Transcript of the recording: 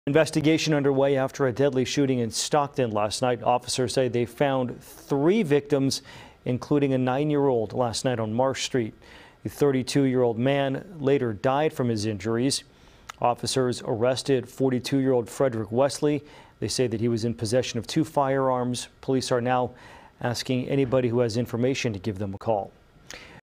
Investigation underway after a deadly shooting in Stockton last night. Officers say they found 3 victims, including a 9-year-old last night on Marsh Street. The 32-year-old man later died from his injuries. Officers arrested 42-year-old Frederick Wesley. They say that he was in possession of 2 firearms. Police are now asking anybody who has information to give them a call.